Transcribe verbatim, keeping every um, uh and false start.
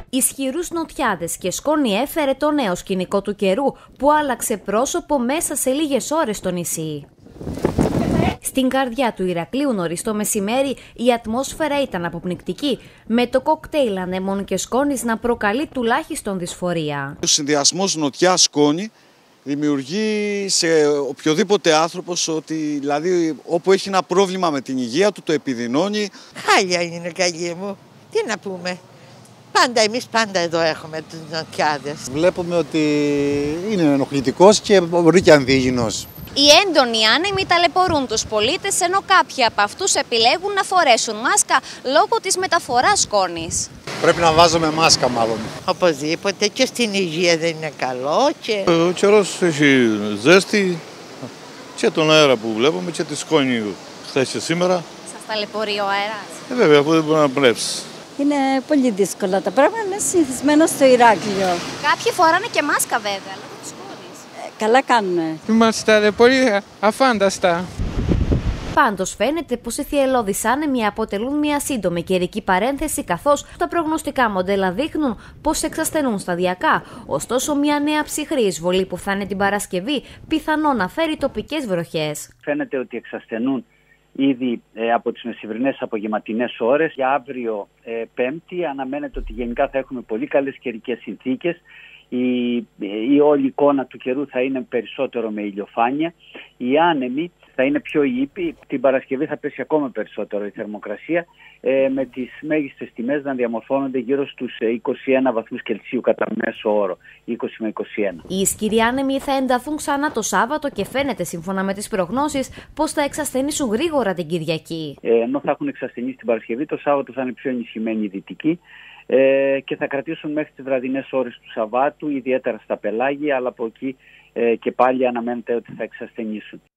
Ισχυρούς νοτιάδες και σκόνη έφερε το νέο σκηνικό του καιρού που άλλαξε πρόσωπο μέσα σε λίγες ώρες στο νησί. Στην καρδιά του Ηρακλείου νωρίς το μεσημέρι η ατμόσφαιρα ήταν αποπνικτική, με το κοκτέιλ ανέμων και σκόνης να προκαλεί τουλάχιστον δυσφορία. Ο συνδυασμός νοτιά-σκόνη δημιουργεί σε οποιοδήποτε άνθρωπος ότι δηλαδή όπου έχει ένα πρόβλημα με την υγεία του το επιδεινώνει. Χάλια είναι, καλή μου. Τι να πούμε. Πάντα εμείς πάντα εδώ έχουμε τους νοτιάδες. Βλέπουμε ότι είναι ενοχλητικός και μπορεί και ανδίγυνος. Οι έντονοι άνεμοι ταλαιπωρούν τους πολίτες, ενώ κάποιοι από αυτούς επιλέγουν να φορέσουν μάσκα λόγω της μεταφοράς σκόνης. Πρέπει να βάζουμε μάσκα μάλλον. Οπωσδήποτε, και στην υγεία δεν είναι καλό. Και... Ο καιρός έχει ζέστη και τον αέρα που βλέπουμε και τη σκόνη χθες και σήμερα. Σας ταλαιπωρεί ο αέρας? Ε, βέβαια, αφού δεν μπορεί να πνεύσει. Είναι πολύ δύσκολα τα πράγματα, είναι συνηθισμένο στο Ηράκλειο. Κάποιοι φοράνε και μάσκα βέβαια, λόγω της σκόνης. Ε, καλά κάνουνε. Μας ταλαιπωρεί αφάνταστα. Πάντως φαίνεται πως οι θυελλώδεις άνεμοι αποτελούν μια σύντομη καιρική παρένθεση, καθώς τα προγνωστικά μοντέλα δείχνουν πως εξασθενούν σταδιακά. Ωστόσο, μια νέα ψυχρή εισβολή που θα είναι την Παρασκευή πιθανόν να φέρει τοπικές βροχές. Φαίνεται ότι εξασθενούν ήδη ε, από τις μεσημβρινές απογευματινές ώρες. Για αύριο ε, Πέμπτη αναμένεται ότι γενικά θα έχουμε πολύ καλές καιρικές συνθήκες. Η, η όλη εικόνα του καιρού θα είναι περισσότερο με ηλιοφάνεια. Οι άνεμοι θα είναι πιο ήπιοι. Την Παρασκευή θα πέσει ακόμα περισσότερο η θερμοκρασία, ε, με τις μέγιστες τιμές να διαμορφώνονται γύρω στους είκοσι ένα βαθμούς Κελσίου κατά μέσο όρο, είκοσι με είκοσι ένα. Οι ισχυροί άνεμοι θα ενταθούν ξανά το Σάββατο και φαίνεται, σύμφωνα με τις προγνώσεις, πως θα εξασθενήσουν γρήγορα την Κυριακή. Ε, ενώ θα έχουν εξασθενήσει την Παρασκευή, το Σάββατο θα είναι πιο ενισχυμένη η δυτική ε, και θα κρατήσουν μέχρι τις βραδινές ώρες του Σαββάτου, ιδιαίτερα στα πελάγια, αλλά από εκεί ε, και πάλι αναμένεται ότι θα εξασθενήσουν.